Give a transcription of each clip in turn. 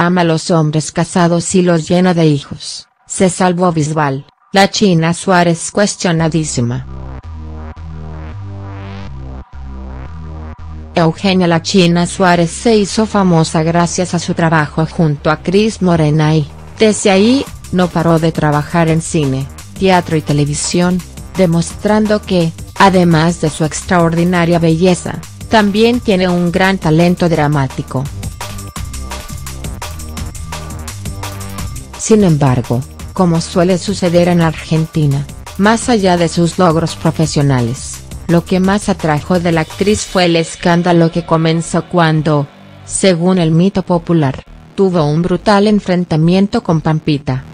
ama a los hombres casados y los llena de hijos, se salvó Bisbal, la China Suárez cuestionadísima. Eugenia La China Suárez se hizo famosa gracias a su trabajo junto a Cris Morena y, desde ahí, no paró de trabajar en cine, teatro y televisión, demostrando que, además de su extraordinaria belleza, también tiene un gran talento dramático. Sin embargo, como suele suceder en Argentina, más allá de sus logros profesionales, lo que más atrajo de la actriz fue el escándalo que comenzó cuando, según el mito popular, tuvo un brutal enfrentamiento con Pampita.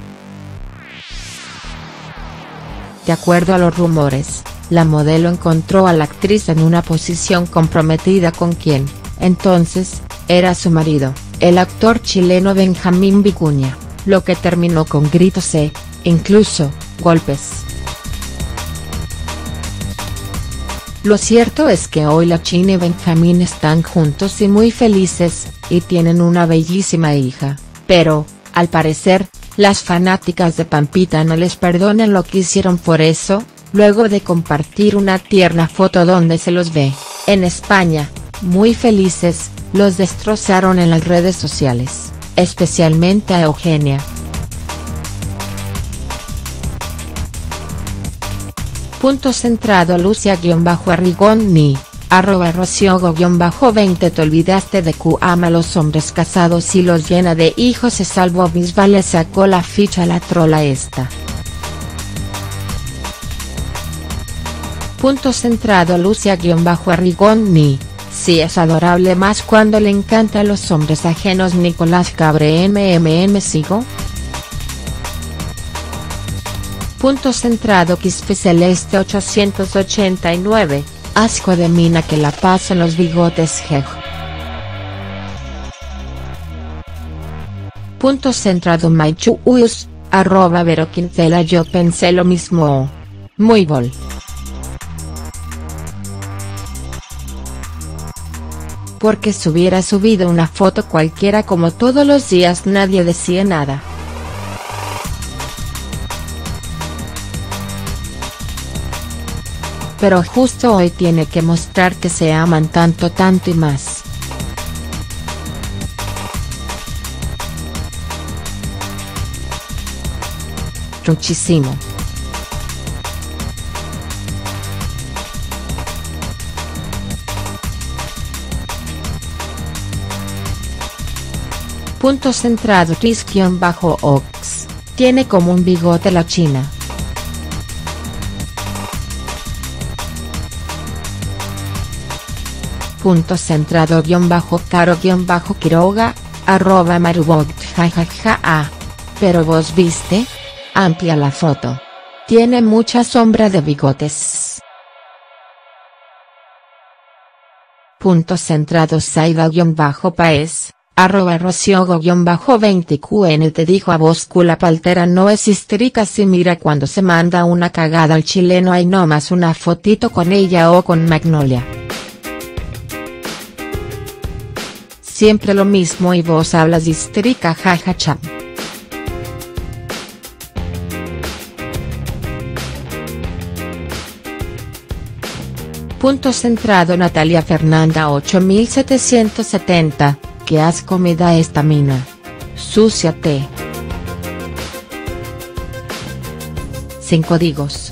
De acuerdo a los rumores, la modelo encontró a la actriz en una posición comprometida con quien, entonces, era su marido, el actor chileno Benjamín Vicuña, lo que terminó con gritos e, incluso, golpes. Lo cierto es que hoy la China y Benjamín están juntos y muy felices, y tienen una bellísima hija, pero, al parecer, las fanáticas de Pampita no les perdonan lo que hicieron. Por eso, luego de compartir una tierna foto donde se los ve, en España, muy felices, los destrozaron en las redes sociales, especialmente a Eugenia. Punto centrado Lucia-Arrigón ni, @Rociogo-20 Te olvidaste de que ama a los hombres casados y los llena de hijos, se salvó Bisbal, le sacó la ficha a la trola esta. Punto centrado Lucia-Arrigón ni, sí es adorable más cuando le encanta a los hombres ajenos. Nicolás Cabré sigo. Punto centrado Quispe Celeste 889, asco de mina que la pasa en los bigotes jej. Punto centrado Maichuyus, @Vero Quintela yo pensé lo mismo. Muy bol. Porque si hubiera subido una foto cualquiera como todos los días nadie decía nada. Pero justo hoy tiene que mostrar que se aman tanto y más. Muchísimo. Punto centrado Tris-Ox, tiene como un bigote la China. Punto centrado _Caro_Quiroga, @Marubot jajaja. Pero vos viste, amplia la foto. Tiene mucha sombra de bigotes. Punto centrado Saida_Paez, @Rociogo_20 te dijo a vos que la paltera no es histérica si mira cuando se manda una cagada al chileno hay nomás una fotito con ella o con Magnolia. Siempre lo mismo y vos hablas de histérica jajacha. Punto centrado Natalia Fernanda 8770, qué asco me da esta mina. Súciate. Sin códigos.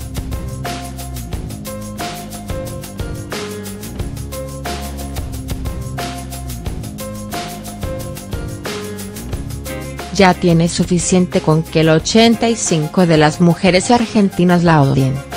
Ya tiene suficiente con que el 85% de las mujeres argentinas la odien.